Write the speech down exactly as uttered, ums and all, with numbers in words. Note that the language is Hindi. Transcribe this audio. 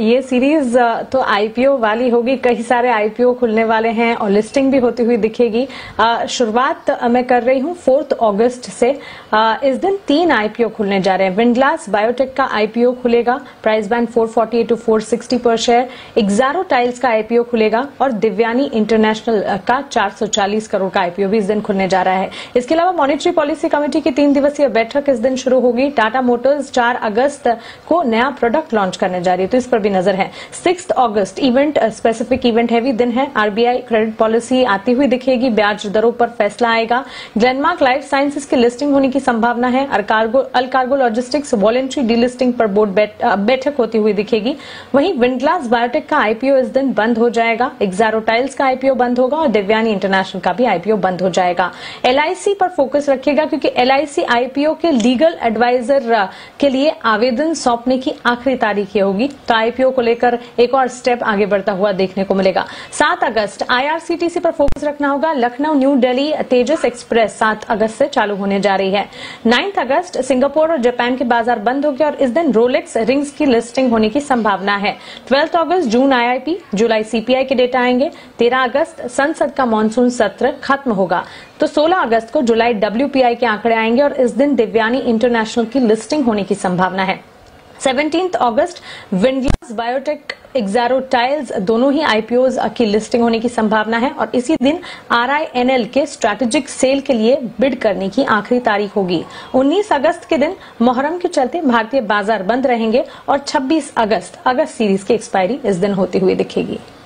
ये सीरीज तो आईपीओ वाली होगी, कई सारे आईपीओ खुलने वाले हैं और लिस्टिंग भी होती हुई दिखेगी। शुरुआत मैं कर रही हूं फोर्थ अगस्त से। आ, इस दिन तीन आईपीओ खुलने जा रहे हैं। विंडग्लास बायोटेक का आईपीओ खुलेगा, प्राइस बैंड चार सौ अड़तालीस टू चार सौ साठ पर शेयर। एक्सारो टाइल्स का आईपीओ खुलेगा और दिव्यानी इंटरनेशनल का चार सौ चालीस करोड़ का आईपीओ भी इस दिन खुलने जा रहा है। इसके अलावा मॉनेटरी पॉलिसी कमेटी की तीन दिवसीय बैठक इस दिन शुरू होगी। टाटा मोटर्स चार अगस्त को नया प्रोडक्ट लॉन्च करने जा रही है, तो इस पर भी नजर है। सिक्स अगस्त इवेंट स्पेसिफिक इवेंट हैवी दिन है। आरबीआई क्रेडिट पॉलिसी आती हुई दिखेगी, ब्याज दरों पर फैसला आएगा। ग्लेनमार्क लाइफ साइंसेज की लिस्टिंग होने की संभावना है। Allcargo logistics voluntary delisting पर बोर्ड बैठक होती हुई दिखेगी। वहीं विंडग्लास बायोटेक का आईपीओ इस दिन बंद हो जाएगा। एक्सारो टाइल्स का आईपीओ बंद होगा और दिव्यानी इंटरनेशनल का भी आईपीओ बंद हो जाएगा। एलआईसी पर फोकस रखिएगा, क्योंकि एलआईसी आईपीओ के लीगल एडवाइजर के लिए आवेदन सौंपने की आखिरी तारीख ये होगी, तो आईपीओ को लेकर एक और स्टेप आगे बढ़ता हुआ देखने को मिलेगा। सात अगस्त आईआरसीटीसी पर फोकस रखना होगा। लखनऊ न्यू दिल्ली तेजस एक्सप्रेस सात अगस्त से चालू होने जा रही है। नाइन्थ अगस्त सिंगापुर और जापान के बाजार बंद हो गए और इस दिन रोलेक्स रिंग्स की लिस्टिंग होने की संभावना है। ट्वेल्थ अगस्त जून आईआईपी, जुलाई सीपीआई के डेटा आएंगे। तेरह अगस्त संसद का मानसून सत्र खत्म होगा, तो सोलह अगस्त को जुलाई डब्ल्यूपीआई के आंकड़े आएंगे और इस दिन दिव्यानी इंटरनेशनल की लिस्टिंग होने की संभावना है। सत्रह अगस्त विंडग्लास बायोटेक एक्सारो टाइल्स दोनों ही आईपीओज की लिस्टिंग होने की संभावना है और इसी दिन आरआईएनएल के स्ट्रैटेजिक सेल के लिए बिड करने की आखिरी तारीख होगी। उन्नीस अगस्त के दिन मुहर्रम के चलते भारतीय बाजार बंद रहेंगे और छब्बीस अगस्त अगस्त सीरीज की एक्सपायरी इस दिन होती हुई दिखेगी।